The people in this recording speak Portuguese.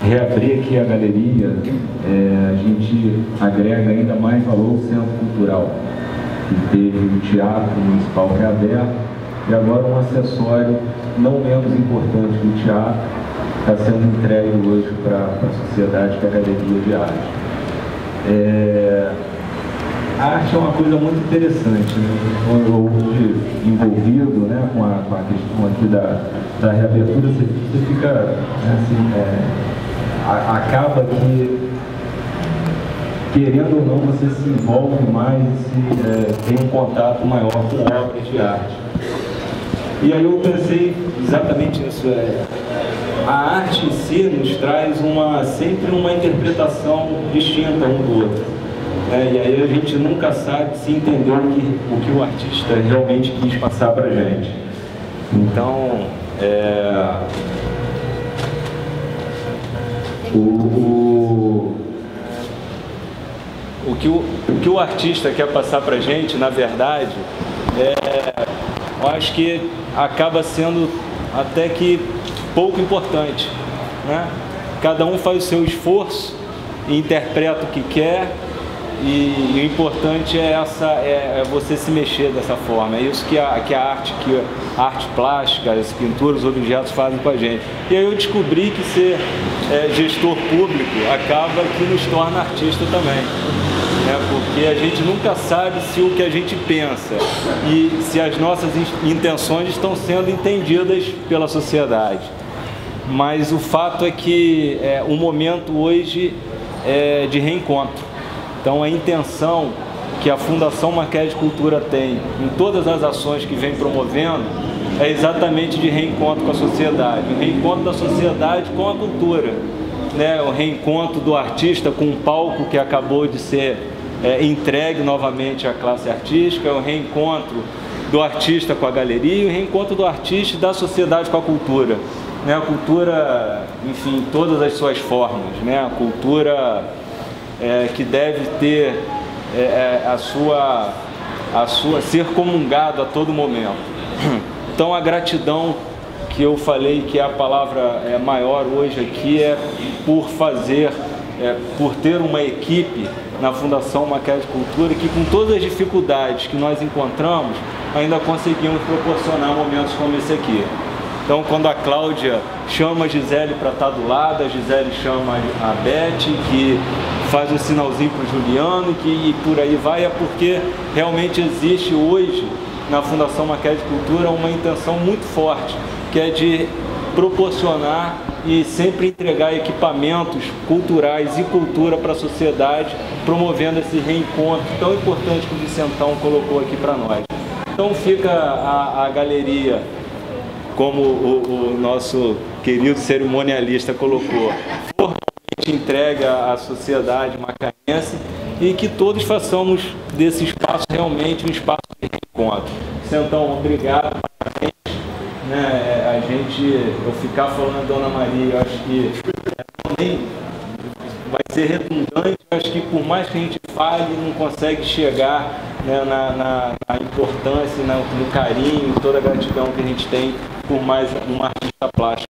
reabrir aqui a galeria, a gente agrega ainda mais valor ao centro cultural, que teve o Teatro Municipal reaberto, e agora um acessório não menos importante que o teatro está sendo entregue hoje para a sociedade, que é a Galeria de Arte. A arte é uma coisa muito interessante, né? Eu hoje envolvido, né, com a questão aqui da reabertura, você fica, né, assim, acaba que, querendo ou não, você se envolve mais e tem um contato maior com obras de arte. E aí eu pensei exatamente nisso. A arte em si nos traz sempre uma interpretação distinta um do outro. E aí a gente nunca sabe se entendeu o que o artista realmente quis passar para a gente. Então, o que o artista quer passar para a gente, na verdade, eu acho que acaba sendo até que pouco importante, né? Cada um faz o seu esforço e interpreta o que quer, e o importante é você se mexer dessa forma. É isso que a arte plástica, as pinturas, os objetos fazem com a gente. E aí eu descobri que ser gestor público acaba que nos torna artista também, né? Porque a gente nunca sabe se o que a gente pensa e se as nossas intenções estão sendo entendidas pela sociedade. Mas o fato é que o momento hoje é de reencontro. Então a intenção que a Fundação Mackenzie Cultura tem em todas as ações que vem promovendo é exatamente de reencontro com a sociedade, o reencontro da sociedade com a cultura, né? O reencontro do artista com um palco que acabou de ser entregue novamente à classe artística, o reencontro do artista com a galeria, o reencontro do artista e da sociedade com a cultura, né? A cultura, enfim, todas as suas formas, né? A cultura que deve ter ser comungado a todo momento. Então a gratidão que eu falei que é a palavra maior hoje aqui por ter uma equipe na Fundação Mackenzie Cultura que, com todas as dificuldades que nós encontramos, ainda conseguimos proporcionar momentos como esse aqui. Então, quando a Cláudia chama a Gisele para estar do lado, a Gisele chama a Beth, que faz um sinalzinho para o Juliano, e por aí vai, é porque realmente existe hoje na Fundação Mackenzie Cultura uma intenção muito forte, que é de proporcionar e sempre entregar equipamentos culturais e cultura para a sociedade, promovendo esse reencontro tão importante que o Vicentão colocou aqui para nós. Então fica a galeria, como o nosso querido cerimonialista colocou, formalmente entregue à sociedade macaense, e que todos façamos desse espaço realmente um espaço de reencontro. Então, obrigado, parabéns. Né, eu ficar falando Dona Maria, eu acho que também vai ser redundante. Eu acho que por mais que a gente fale, não consegue chegar, né, na importância, no carinho, toda a gratidão que a gente tem por mais um artista plástico.